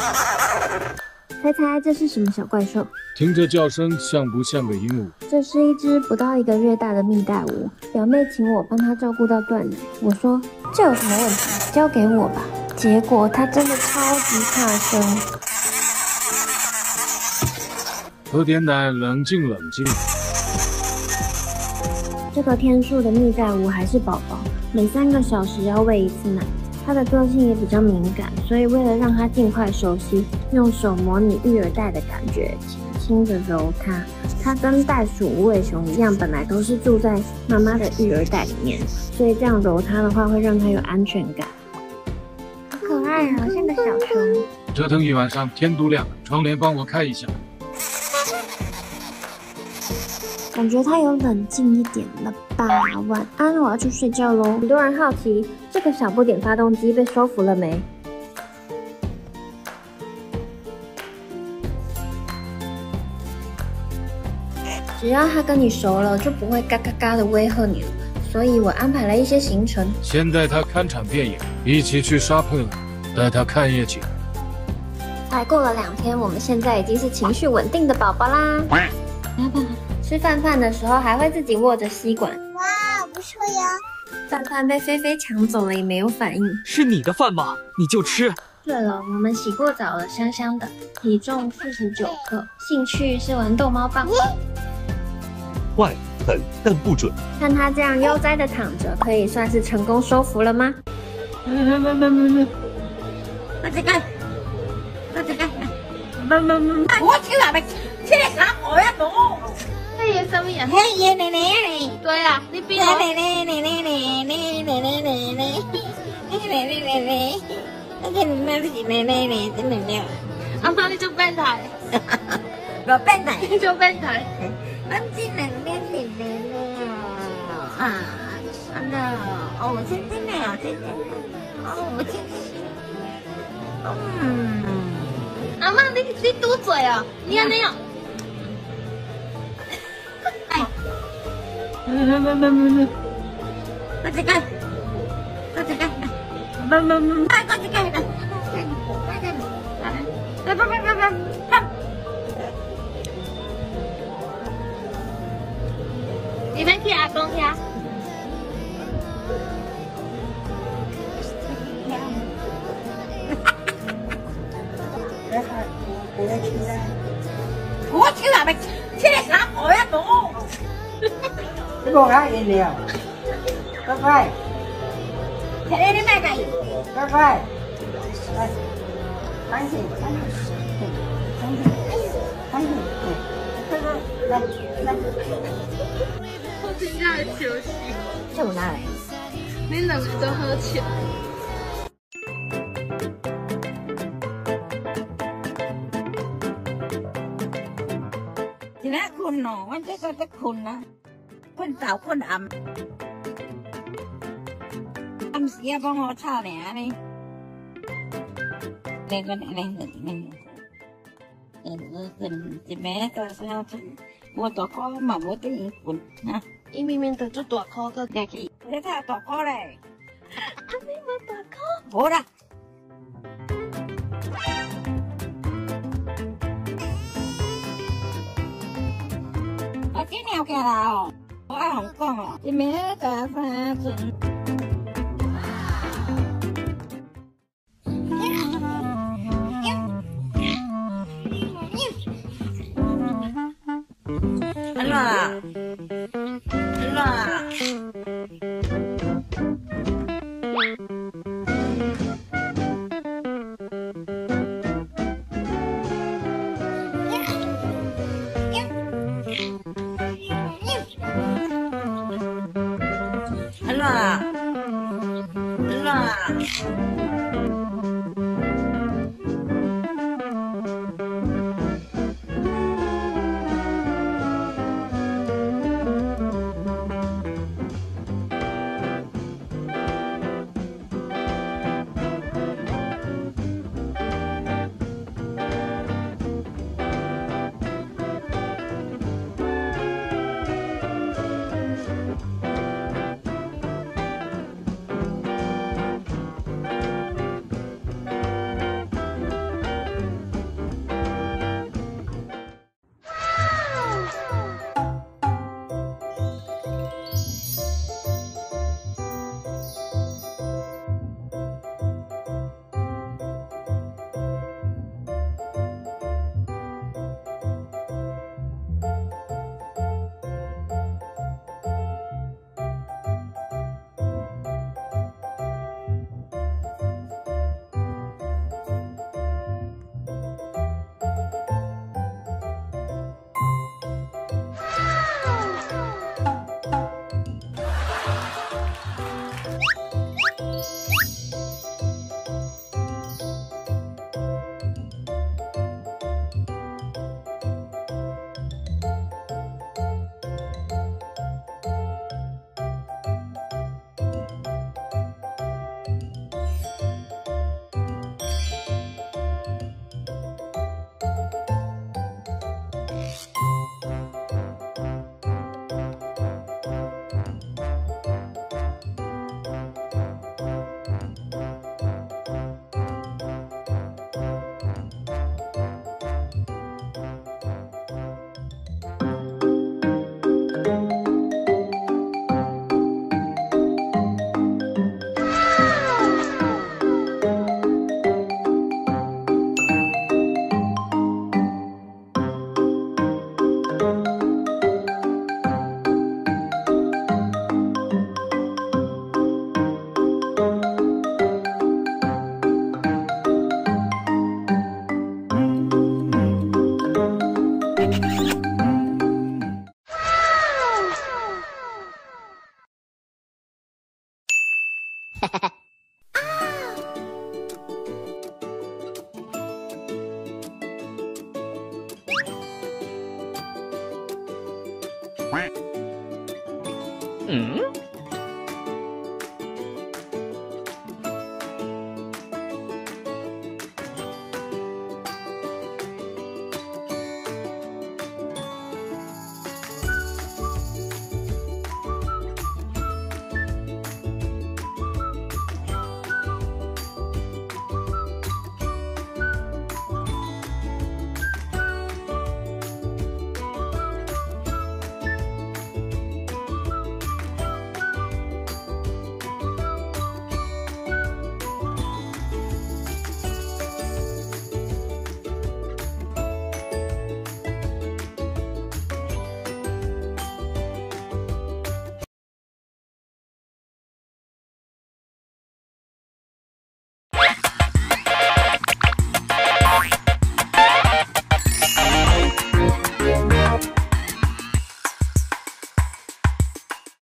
猜猜这是什么小怪兽？ 听着叫声像不像个鹦鹉？ 这是一只不到1个月大的蜜袋鼯，表妹请我帮她照顾到断奶。我说这有什么问题，交给我吧。结果它真的超级怕生。 喝点奶，冷静冷静。 这个天数的蜜袋鼯还是宝宝，每3个小时要喂1次奶。它的个性也比较敏感，所以为了让它尽快熟悉，用手模拟育儿袋的感觉，轻轻的揉它。它跟袋鼠、无尾熊一样，本来都是住在妈妈的育儿袋里面，所以这样揉它的话，会让它有安全感。好可爱啊，像个小熊。 折腾一晚上，天都亮了，窗帘帮我开一下。 感觉它有冷静一点了吧？晚安，我要去睡觉喽。很多人好奇，这个小不点发动机被收服了没？只要它跟你熟了，就不会嘎嘎嘎的威吓你了。所以我安排了一些行程， 先带它看场电影，一起去 shopping， 带它看夜景。 才过了2天，我们现在已经是情绪稳定的宝宝啦。爸爸吃饭的时候还会自己握着吸管。 哇，不错呀！ 饭被菲菲抢走了，也没有反应。 是你的饭吗？你就吃。 对了，我们洗过澡了，香香的，体重49克，兴趣是玩逗猫棒。 快，狠但不准。 看他这样悠哉的躺着，可以算是成功收服了吗？ 我去哪边？去你啥我呀都？ 那也什么呀？ 嘿耶嘞嘞嘞！ 对啊，你比我。 嘞嘞嘞嘞嘞嘞嘞嘞嘞嘞嘞！嘞嘞嘞嘞！那个那是嘞嘞嘞，真的了。 阿妈你就变态， 我变态， 你就变态。 我只能练练练啊！真的，哦，我真的呀，真的，哦，我真是， 阿妈你嘟嘴哦，你看那样。 我这个，我这个，我这个， 你们去阿公家。 我去哪边？去你啥我呀都？你讲啥饮料？乖乖，睇你啲咩計？乖乖，嚟，等先，等先，嚟， 我真正係笑死。 做哪嚟？ 你兩個都好笑。 ทีนั้นคุณหนอมันจะเป็นคุณนะคุณสาวคุณอ่ำเสียบ้องหัวชาเนี่ยนี่เด็กคนอะไรนี่เป็นจะแม่ตัวเจ้าวัวตัวข้อมาวัวตัวอีคุณนะอี明明得住ตัวคอก็อยากอีกแล้วถ้าตัวข้อเลยอันนี้มาตัวคอโหดอ่ะcái nào kìa nào không còn thì mẹ cả pha anh là 嗯。